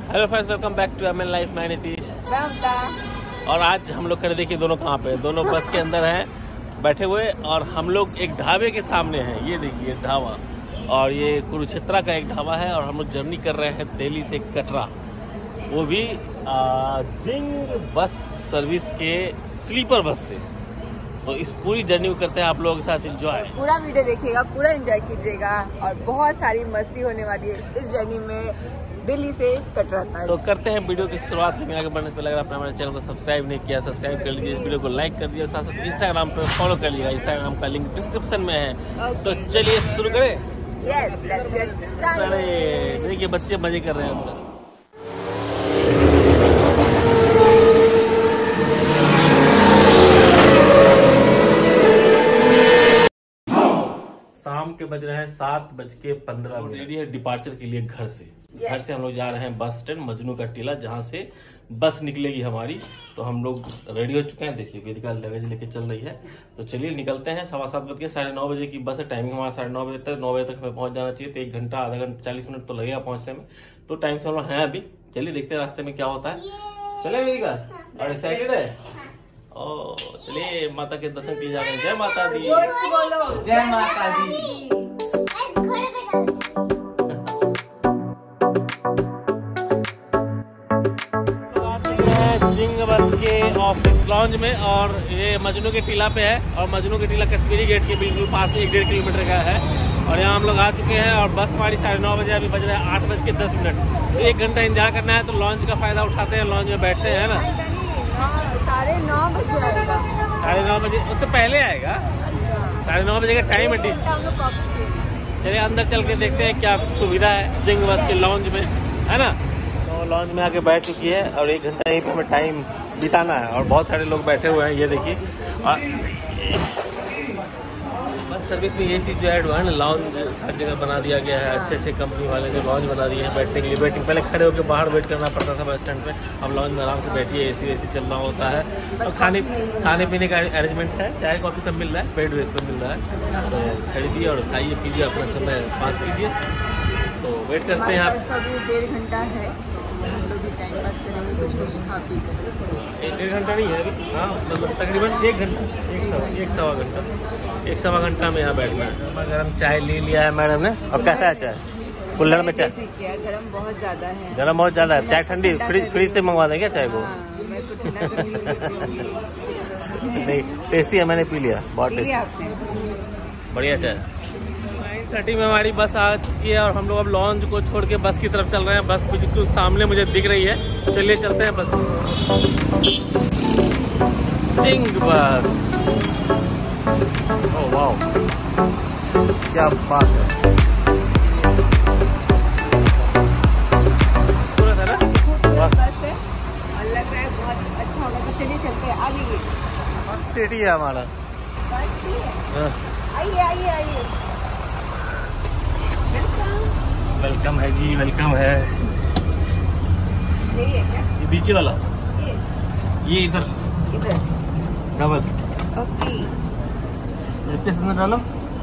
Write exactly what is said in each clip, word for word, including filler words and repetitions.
Hello friends, welcome back to M N life. मैं नीतीश और आज हम लोग खड़े देखिए दोनों कहाँ पे, दोनों बस के अंदर हैं बैठे हुए और हम लोग एक ढाबे के सामने हैं। ये देखिए ढाबा, और ये कुरुक्षेत्रा का एक ढाबा है और हम लोग जर्नी कर रहे हैं दिल्ली से कटरा, वो भी जिंग बस सर्विस के स्लीपर बस से। तो इस पूरी जर्नी को करते हैं आप लोगों के साथ एंजॉय। पूरा वीडियो देखिएगा, पूरा एंजॉय कीजिएगा और बहुत सारी मस्ती होने वाली है इस जर्नी में दिल्ली से कटरा तक। तो करते हैं वीडियो की शुरुआत। लेकिन आगे बढ़ने से पहले अगर आपने हमारे चैनल को सब्सक्राइब नहीं किया, सब्सक्राइब कर लीजिए, इस वीडियो को लाइक कर दिया, साथ साथ इंस्टाग्राम पर फॉलो कर लीजिएगा। इंस्टाग्राम का लिंक डिस्क्रिप्शन में है। okay. तो चलिए शुरू करें। yes, let's get started। देखिए बच्चे मजे कर रहे हैं अंदर। शाम के बज रहे हैं सात बज के पंद्रह मिनट। रेडी है डिपार्चर के लिए घर से। yes. घर से हम लोग जा रहे हैं बस स्टैंड मजनू का टीला, जहाँ से बस निकलेगी हमारी। तो हम लोग रेडी हो चुके हैं। देखिए वेदिका लगेज लेके चल रही है। तो चलिए निकलते हैं। सवा सात बज के साढ़े नौ बजे की बस है। टाइमिंग हमारा साढ़े नौ बजे तक, नौ बजे तक हमें पहुंच जाना चाहिए। तो एक घंटा आधा घंटा चालीस मिनट तो लगेगा पहुंचने में। तो टाइम से हम लोग हैं अभी। चलिए देखते हैं रास्ते में क्या होता है। चले वेदिका, और एक्साइटेड है? ओ चलिए माता के दर्शन किए जा रहे हैं। जय माता दी, बोलो जय माता दी। जिंग बस के ऑफिस लॉन्ज में, और ये मजनू के टीला पे है। और मजनू के टीला कश्मीरी गेट के बिल्कुल पास में एक डेढ़ किलोमीटर का है। और यहाँ हम लोग आ चुके हैं और बस हमारी साढ़े नौ बजे, अभी बज रहा है आठ बज के दस मिनट। तो एक घंटा इंतजार करना है। तो लॉन्च का फायदा उठाते हैं, लॉन्च में बैठते हैं ना। साढ़े नौ बजे आएगा। साढ़े नौ बजे उससे पहले आएगा। साढ़े नौ बजे का टाइम है। चलिए अंदर चल के देखते हैं क्या सुविधा है जिंग बस के लॉन्च में, है ना। तो लॉन्च में आके बैठ चुकी है और एक घंटा यहीं पे हमें टाइम बिताना है। और बहुत सारे लोग बैठे हुए हैं, ये देखिए। बस सर्विस में ये चीज़ जो ऐड हुआ है ना, लॉन्ज हर जगह बना दिया गया है। अच्छे अच्छे कंपनी वाले जो लॉन्ज बना दिए हैं बैठने के लिए। वेटिंग पहले खड़े होकर बाहर वेट करना पड़ता था बस स्टैंड पे। अब लॉन्ज में आराम से बैठिए, एसी वेसी चल रहा होता है। और खाने खाने पीने का अरेंजमेंट है, चाय कॉफी सब मिल रहा है, पेड बेस पर मिल रहा है। तो खरीदिए और खाइए पीजिए, अपना समय पास कीजिए। तो वेट करते हैं आप। डेढ़ घंटा है, हम लोग भी टाइम पास करेंगे, कुछ कुछ खा पी कर। एक डेढ़ घंटा नहीं है अभी, हाँ मतलब तकरीबन एक घंटा, एक सवा एक सवा घंटा एक सवा घंटा में यहाँ बैठना है। गरम चाय ले लिया है मैडम ने। अब कैसा है चाय? कुल्हड़ में चाय गरम बहुत ज्यादा है। गरम बहुत ज्यादा है। चाय ठंडी फ्रिज फ्रिज से मंगवा देंगे चाय को। मैं इसको ठंडा कर नहीं टेस्टी है, मैंने पी लिया, बहुत टेस्टी, बढ़िया चाय। थर्टी में हमारी बस आ चुकी है और हम लोग अब लॉन्च को छोड़ के बस की तरफ चल रहे हैं। बस बिल्कुल सामने मुझे दिख रही है। चलिए चलते हैं बस। जिंग बस, ओह वाओ क्या बात है। बस है और लग रहा है बहुत अच्छा होगा। तो चलिए चलते हैं, आ जाइए। बस सिटी है हमारा। आइए आइए आइए। वेलकम है जी, वेलकम है। यही है क्या? ये बीच वाला, ये ये इधर इधर डबल। ओके, किस अंदर डालो।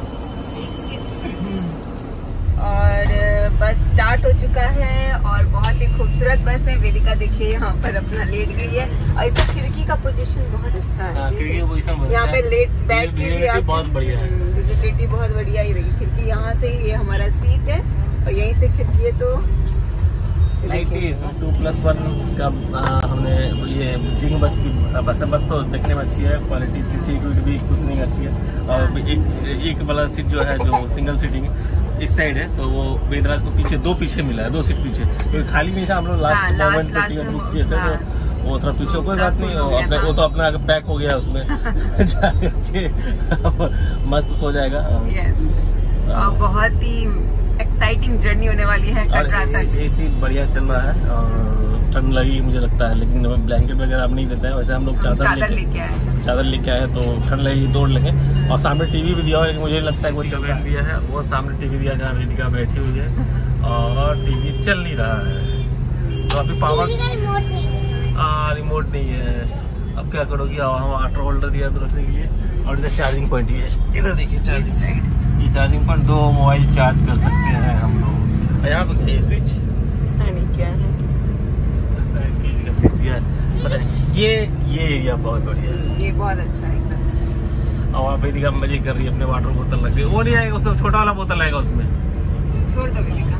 और बस स्टार्ट हो चुका है और बहुत ही खूबसूरत बस है। वेदिका देखिए यहाँ पर अपना लेट गई है और इसका खिड़की का पोजीशन बहुत अच्छा है। खिड़की का पोजीशन बहुत यहाँ पे लेट बैठ के बहुत बढ़िया है। विजिबिलिटी बहुत बढ़िया ही रही। खिड़की यहाँ से, ये हमारा सीट है और यहीं से खिड़की है। तो टू प्लस वन का आ, हमने ये जिंग बस की बस बस तो देखने में अच्छी है, क्वालिटी अच्छी, सीट वीट भी कुछ नहीं अच्छी है। और एक एक वाला सीट जो है जो सिंगल सीटिंग इस साइड है, तो वो वेदराज को पीछे दो पीछे मिला है, दो सीट पीछे, क्योंकि खाली नहीं था। हम लोग लास्ट मोमेंट पे टिकट बुक किए थे, तो वो थोड़ा पीछे, कोई बात नहीं, अपने वो तो अपना पैक हो गया उसमें जाके मस्त सो जाएगा। और बहुत ही एक्साइटिंग जर्नी होने वाली है कटरा तक। एसी बढ़िया चल रहा है और ठंड लगी मुझे लगता है, लेकिन ब्लैंकेट वगैरह आप नहीं देते हैं। वैसे हम लोग चादर लेके आए चादर लेके आए तो ठंड लगेगी, तोड़ लेंगे। और सामने टीवी भी दिया हुआ है, मुझे लगता है वो चल रहा दिया है। वो सामने टीवी दिया जहाँ वेदिका बैठी हुई है और टीवी चल नहीं रहा है। तो अभी पावर हाँ रिमोट नहीं है। अब क्या करोगी? हम वाटर होल्डर दिया तो रखने के लिए, और इधर चार्जिंग पॉइंट ही है। इधर देखिए चार्जिंग, ये चार्जिंग पॉइंट, दो मोबाइल चार्ज कर सकते हैं हम लोग। यहाँ पे क्या है स्विच? क्या है? है। ये ये एरिया बहुत बढ़िया है, ये बहुत अच्छा है एकदम। और वेदिका मजे कर रही है, अपने वाटर बोतल रख रही है। वो नहीं आएगा, उसमें छोटा वाला बोतल आएगा उसमें। छोड़ दो वेदिका।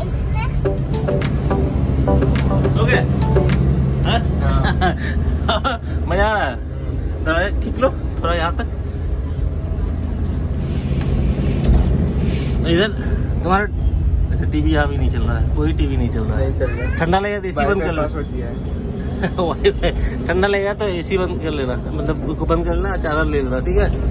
हो गया? मजा आ रहा है? थोड़ा खींच लो, थोड़ा यहाँ तक। इधर तुम्हारा अच्छा टीवी यहाँ भी नहीं चल रहा है, कोई टीवी नहीं चल रहा है। ठंडा लगेगा तो एसी बंद कर लो। ठंडा लगेगा तो एसी बंद कर लेना, मतलब उसको बंद कर लेना, चादर ले लेना, ठीक है।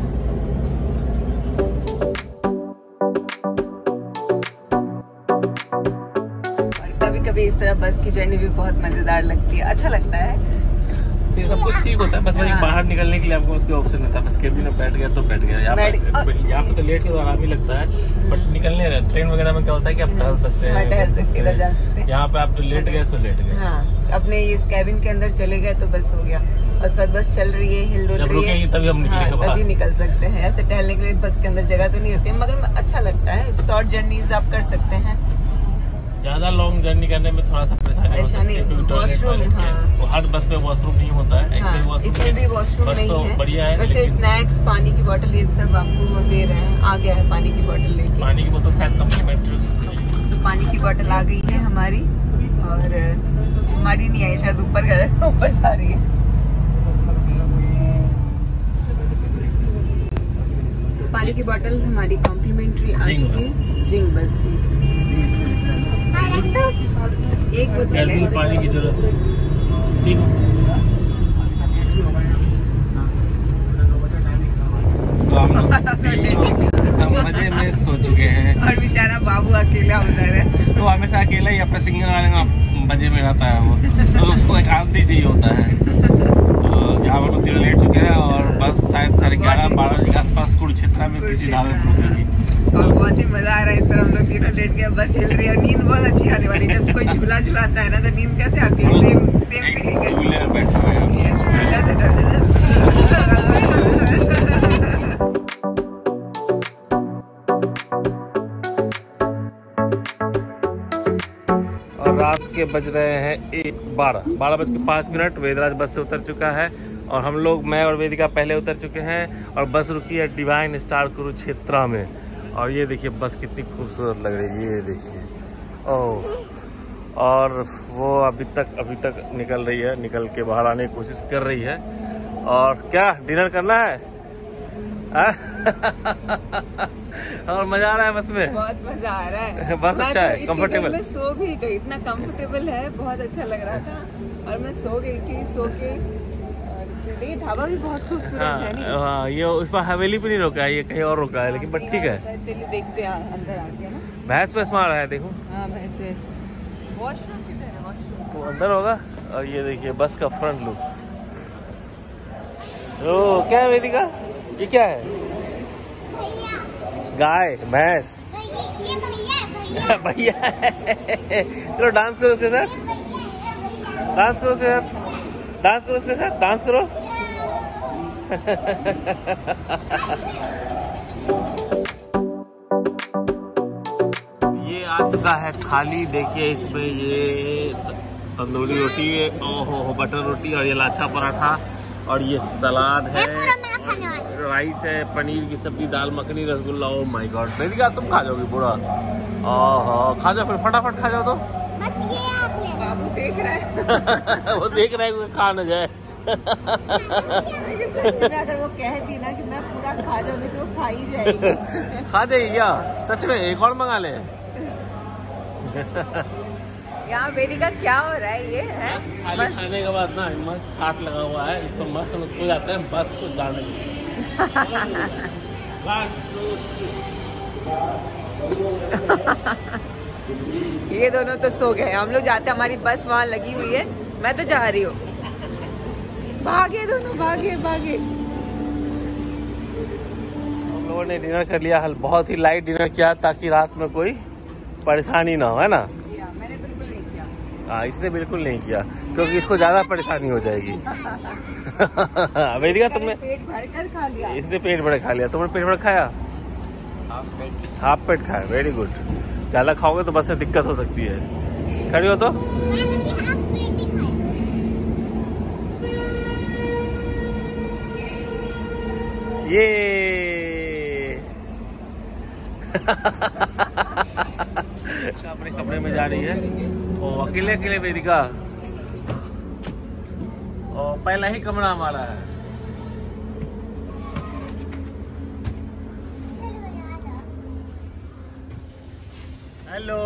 कभी कभी इस तरह बस की जर्नी भी बहुत मजेदार लगती है, अच्छा लगता है। सब कुछ ठीक होता है, बस वही बाहर निकलने के लिए आपको उसके ऑप्शन नहीं था। बस केबिन में बैठ गया तो बैठ गया। यहाँ पे यहाँ पे तो लेट के तो आराम ही लगता है, बट निकलने ट्रेन वगैरह में क्या होता है कि आप टहल सकते हैं, टहल सकते हैं, जा सकते हैं। यहाँ पे आप जो लेट गए तो लेट गए। हाँ, अपने इस कैबिन के अंदर चले गए तो बस हो गया। उसके बाद बस चल रही है, हिल डुल रही है, तभी हम निकलेंगे, हाँ, तभी निकल सकते हैं। ऐसे टहलने के लिए बस के अंदर जगह तो नहीं होती है, मगर अच्छा लगता है। शॉर्ट जर्नीज आप कर सकते हैं। ज्यादा लॉन्ग जर्नी करने में थोड़ा सा परेशानी हो सकती है, क्योंकि टॉयलेट हाँ। हर बस में वॉशरूम नहीं होता है, हाँ, इसमें भी वॉशरूम नहीं तो है। बढ़िया है। वैसे स्नैक्स, पानी की बोतल, ये सब आपको दे रहे हैं। आ गया है पानी की बोतल लेके। पानी की बोतल शायद कम्प्लीमेंट्री। तो पानी की बोतल आ गई है हमारी, और हमारी नहीं आई, शायद ऊपर ऊपर जा रही है। तो पानी की बोतल हमारी कॉम्प्लीमेंट्री आ चुकी है जिंग बस की। एक बोतल है, पानी की जरूरत है। ठीक तो हम लोग मजे में सो चुके हैं, और बेचारा बाबू अकेला उधर है। तो हमेशा अकेला ही अपने सिंगल वाले में मजे में रहता है वो, तो उसको एक आदमी चाहिए होता है। तो यहाँ हम लोग दिन लेट चुके हैं, और बस शायद साढ़े ग्यारह बारह बजे के आसपास कुरुक्षेत्र में किसी ढाबे पर रुकेगी। और बहुत ही मजा आ रहा है इस तरह हम लोग तीनों लेट के बस हिल रही है, और नींद बहुत अच्छी आने वाली है। जब कोई झूला झूलाता है ना तो नींद कैसे आती है, सेम सेम फीलिंग है। झूले में बैठे हुए हैं। और रात के बज रहे हैं एक बारह बारह बज के पाँच मिनट। वेदराज बस से उतर चुका है, और हम लोग, मैं और वेदिका पहले उतर चुके हैं, और बस रुकी है डिवाइन स्टार कुरुक्षेत्र में। और ये देखिए बस कितनी खूबसूरत लग रही है, ये देखिए। ओह, और वो अभी तक अभी तक निकल रही है, निकल के बाहर आने की कोशिश कर रही है। और क्या डिनर करना है? और मजा आ रहा है बस में, बहुत मजा आ रहा है। बस अच्छा है, कंफर्टेबल। मैं सो भी गई, इतना कंफर्टेबल है, बहुत अच्छा लग रहा था, और मैं सो गई थी। सो के ये ढाबा भी बहुत खूबसूरत है। नहीं हाँ, ये उस पर हवेली पे नहीं रोका है, ये कहीं और रोका है, लेकिन बट ठीक है। चलिए देखते हैं अंदर आके ना। भैंस भैंस मार रहा है, देखो। हाँ, भैंस भैंस। वॉशरूम किधर है? वॉशरूम वो अंदर होगा। और ये देखिए बस का फ्रंट लुक। ओ, क्या है वेदिका? ये क्या है? गाय, भैंस, भैया। चलो डांस करो उसके साथ, डांस करो उसके साथ, डांस करो उसके साथ, डांस करो। ये आ चुका है थाली, देखिए इसमें ये तंदूरी रोटी, ओहो हो बटर रोटी, और ये लाछा पराठा, और ये सलाद है, राइस है, पनीर की सब्जी, dal makhani, rasgulla. Oh my god, Vedika तुम खा जाओगी पूरा? ओह, खा जाओ फिर, फटाफट खा जाओ। तो बाबू देख रहा है। वो देख रहा है कि खा न जाए। सच में अगर वो कह दी ना कि मैं पूरा खा जाऊंगी तो वो खा ही जाएगी। खा जाएगी क्या? सच में? एक और मंगा ले। यहाँ वेदिका क्या हो रहा है? ये है खाली खाने के बाद ना मस्त खाट लगा हुआ है, इसको मस्त सो जाते हैं बस को जाने। ये दोनों तो सो गए, हम लोग जाते, हमारी बस वहाँ लगी हुई है, मैं तो जा रही हूँ। भागे दोनों, भागे भागे। हम लोगों ने डिनर कर लिया, हल बहुत ही लाइट डिनर किया, ताकि रात में कोई परेशानी ना हो, है ना? मैंने बिल्कुल नहीं किया। हाँ, इसने बिल्कुल नहीं किया, क्योंकि इसको ज्यादा परेशानी हो जाएगी। वेदिका तुमने पेट भर कर खा लिया। इसने पेट भर खा लिया, तुमने पेट भर खाया? हाफ पेट खाया, वेरी गुड। ज्यादा खाओगे तो बस से दिक्कत हो सकती है। खड़ी हो तो ये अपने कमरे में जा रही है और अकेले अकेले वेदिका, और पहला ही कमरा हमारा है। हेलो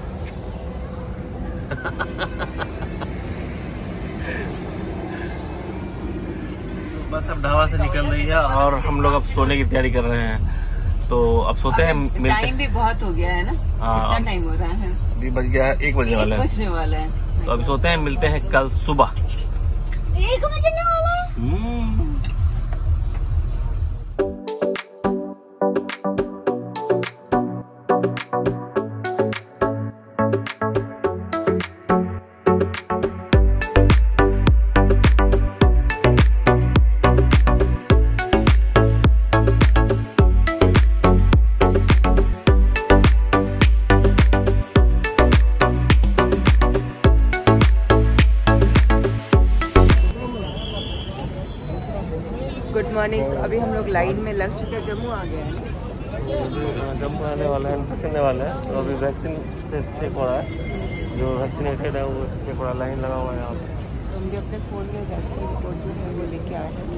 बस अब ढाबा से निकल रही है और हम लोग अब सोने की तैयारी कर रहे हैं। तो अब सोते हैं, मिलते टाइम भी बहुत हो गया है ना। कितना टाइम हो रहा है? अभी बज गया है, एक बजने वाला है। बजने वाला है। तो अभी सोते हैं, मिलते हैं कल सुबह। एक बजने वाला है। Good morning. अभी हम लोग लाइन में लग चुके हैं, जम्मू आ गया है। जम्मू आने वाला है, करने वाला है। तो अभी वैक्सीन चेक हो रहा है, जो वैक्सीनेटेड है वो चेक हो रहा है, लाइन लगा हुआ है यहाँ पे। तो हम भी अपने फ़ोन में वैक्सीन रिपोर्ट जो है वो लेके आए हैं।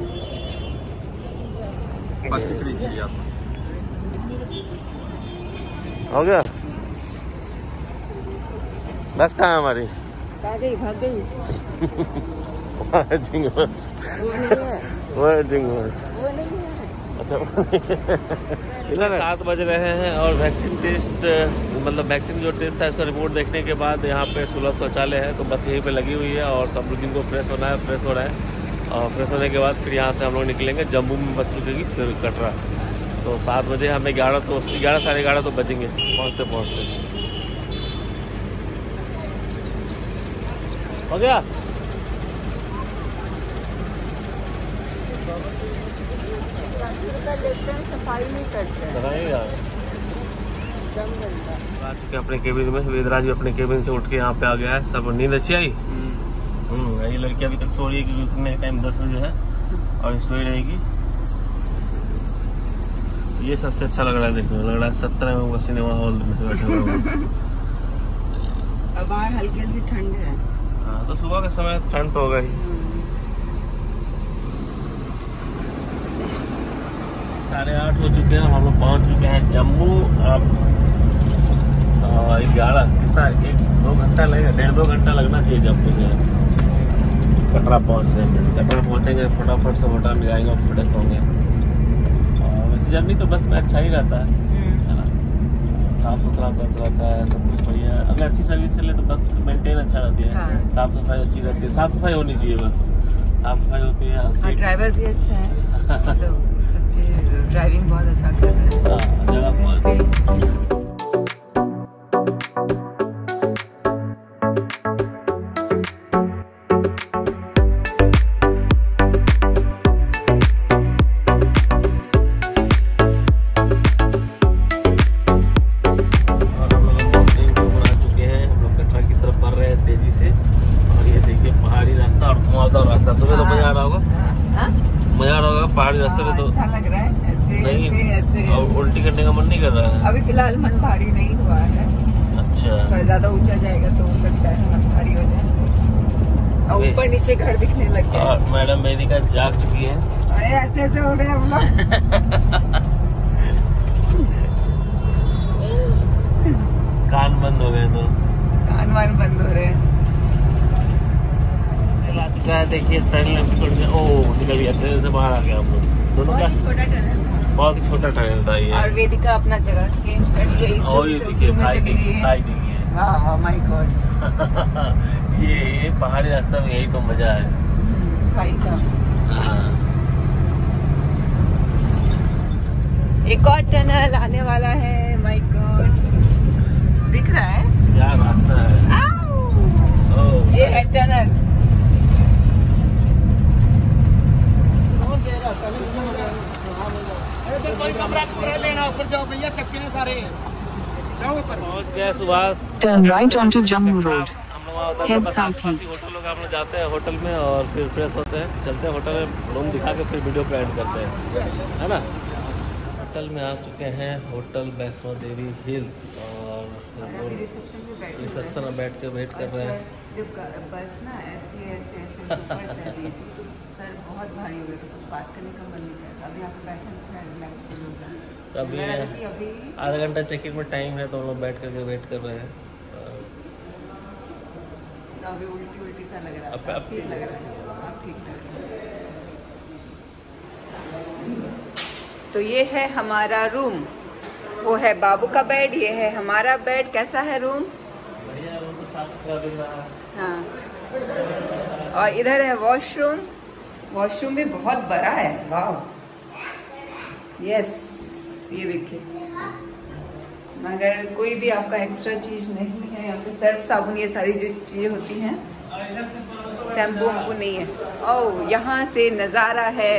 हो गया बस, कहाँ है हमारी? आ गई, भाग गई। वो नहीं है, वो वो नहीं है। अच्छा इधर सात बज रहे हैं और वैक्सीन टेस्ट, मतलब वैक्सीन जो टेस्ट था इसका रिपोर्ट देखने के बाद यहाँ पे सुलभ शौचालय है, तो बस यहीं पे लगी हुई है और सब लोग इनको फ्रेश होना है, फ्रेश हो रहा है। और फ्रेश होने के बाद फिर यहाँ से हम लोग निकलेंगे, जम्मू में बस रुकेगी, फिर कटरा। तो सात बजे हमें ग्यारह तो ग्यारह साढ़े ग्यारह तो बजेंगे पहुँचते पहुँचते। हो गया दस रुपये लेते हैं, सफाई नहीं करते हैं। दम गंदा। आ चुके हैं अपने केबिन में। वेदराज भी अपने केबिन से उठ के यहाँ पे आ गया है। सब नींद अच्छी आई। हम्म ये लड़की अभी तक सो रही है क्योंकि उतने टाइम दस बजे है और सोई रहेगी। ये सबसे अच्छा लग रहा है देखने में, लग रहा है सत्रह में सिनेमा हॉल में से बैठे हुए। अब बाहर हल्की हल्की ठंड है। हाँ तो सुबह के समय ठंड तो होगा ही। साढ़े आठ हो चुके हैं, हम लोग पहुंच चुके हैं जम्मू। अब ग्यारह कितना एक दो घंटा लगेगा, डेढ़ दो घंटा लगना चाहिए जम्मू से कटरा पहुंचने में। कटरा पहुंचेंगे, फटाफट से होटल में जाएंगे और फ्रेश होंगे। और वैसे जर्नी तो बस में अच्छा ही रहता है, है ना, साफ सुथरा बस रहता है, सब कुछ बढ़िया। अगर अच्छी सर्विस से ले तो बस मेंटेन अच्छा रहती है। हाँ। साफ सफाई अच्छी रहती है, साफ सफाई होनी चाहिए, बस साफ सफाई होती है। ड्राइवर भी अच्छा है, ड्राइविंग बहुत अच्छा कर रहा है। जगह पहाड़ी रास्ते में तो अच्छा लग रहा है। ऐसे नहीं, ऐसे, ऐसे, और उल्टी करने का मन नहीं कर रहा है। अभी फिलहाल मन भारी नहीं हुआ है। अच्छा, थोड़ा ज्यादा ऊंचा जाएगा तो हो सकता है मन भारी हो जाए। और ऊपर नीचे घर दिखने लग गया। मैडम वेदिका जाग चुकी है। अरे ऐसे ऐसे हो रहे हैं हम लोग। कान बंद हो गए तो कान वान बंद हो रहे हैं। क्या है देखिए, ट्रेन ओ निकल गया, ट्रेन से बाहर आ गया हम लोग दोनों का। छोटा टनल था, बहुत ही छोटा टनल था ये। और वेदिका अपना जगह चेंज कर लिया। और ये देखिए भाई देखिए, वाह माय गॉड। ये ये पहाड़ी रास्ता में यही तो मजा है भाई का। एक और टनल आने वाला है, माय गॉड। दिख रहा है क्या रास्ता है। ओ, ये है टनल। कोई कमरा पूरा लेना, ऊपर जाओ भैया, चक्के हैं सारे, जाओ ऊपर। पहुंच गए Subhash. Turn right onto Jammu Road. हम लोग Head southeast. लोग हम लोग जाते हैं होटल में और फिर फ्रेश होते हैं, चलते हैं होटल में, रूम दिखा के फिर वीडियो को एंड करते हैं, है ना। होटल में आ चुके हैं, होटल वैष्णो देवी हिल्स, और रिसेप्शन में बैठ के वेट कर रहे हैं। जब बस ना ऐसे ऐसे ऐसे ऊपर चल रही थी तो सर बहुत भारी हो गए थे, कुछ बात करने का मन नहीं करता। अभी आप बैठे थोड़ा रिलैक्स कर लोगे। अभी अभी आधा घंटा चेक इन में टाइम है, तो हम लोग बैठ करके वेट कर रहे हैं। अभी उल्टी उल्टी सा लग रहा है, अब अब ठीक लग रहा है, अब ठीक लग रहा है। तो ये है हमारा रूम, वो है बाबू का बेड, ये है हमारा बेड। कैसा है रूम? बढ़िया, रूम से साफ सुथरा दिख रहा है। हाँ, और इधर है वॉशरूम। वॉशरूम भी बहुत बड़ा है, वाह। यस, ये देखिए, मगर कोई भी आपका एक्स्ट्रा चीज नहीं है यहाँ पे। सर्फ साबुन ये सारी जो चीजें होती हैं, शैम्पू वैम्पू नहीं है। ओह, यहाँ से नजारा है,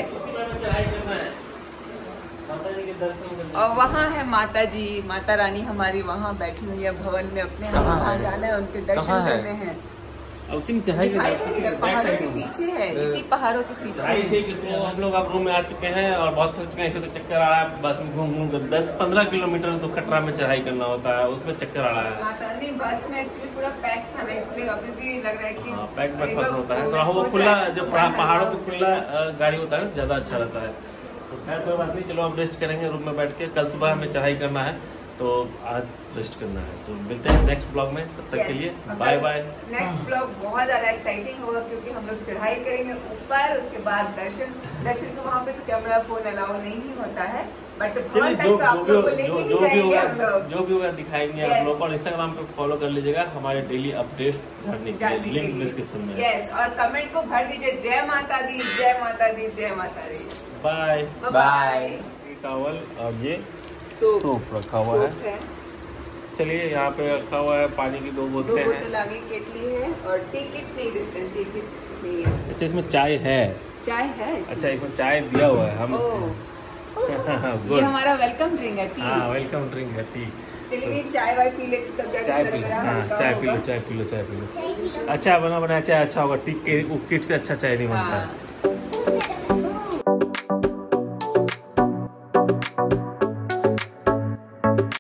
और वहाँ है माता जी, माता रानी हमारी वहाँ बैठी हुई है भवन में अपने। हम वहाँ जाना है, उनके दर्शन करने हैं। उसी में चढ़ाई पहाड़ों के पीछे है, इसी पहाड़ों के पीछे है। तो हम लोग अब रूम में आ चुके हैं और बहुत थक चुके हैं, तो चक्कर आ रहा है। बस में घूम घूम कर दस पंद्रह किलोमीटर तो खटरा में चढ़ाई करना होता है, उसमें चक्कर आ रहा है। माता नहीं, बस में एक्चुअली पूरा पैक था ना, इसलिए अभी भी लग रहा है कि हाँ, पैक बस होता है। तो वो खुला, जो पहाड़ों पे खुला गाड़ी होता है ज्यादा अच्छा रहता है। तो खैर कोई बात नहीं, चलो हम रेस्ट करेंगे रूम में बैठ के। कल सुबह हमें चढ़ाई करना है, तो आज रेस्ट करना है। तो मिलते हैं नेक्स्ट ब्लॉग में, तब तक yes, के लिए बाय बाय। नेक्स्ट ब्लॉग बहुत ज्यादा एक्साइटिंग होगा, क्योंकि हम लोग चढ़ाई करेंगे ऊपर, उसके बाद दर्शन दर्शन तो वहाँ पे तो कैमरा फोन अलाउ नहीं होता है, बट जो जो भी होगा जो भी होगा दिखाएंगे आप लोग। और इंस्टाग्राम पे फॉलो कर लीजिएगा हमारे डेली अपडेट जानने के लिए, लिंक डिस्क्रिप्शन में। यस, और कमेंट को भर दीजिए, जय माता दी, जय माता दी, जय माता दी। Bye bye. टॉवल और ये सूप रखा हुआ है। चलिए, यहाँ पे रखा हुआ है पानी की दो बोतलें दो बोतल आगे केटली है, और टिकट नहीं देते, टिकट नहीं है। अच्छा, इसमें चाय है? चाय है, अच्छा, इसमें चाय दिया हुआ है। हम ये हमारा वेलकम ड्रिंक है, टी। हाँ, वेलकम ड्रिंक है, टी। चलिए चाय वाय पी लेते, तब जाके चाय पी लो। हाँ, चाय पी लो, चाय पी लो, चाय पी लो। अच्छा बना बनाया चाय अच्छा होगा, टिक के किट से अच्छा चाय नहीं बनता है।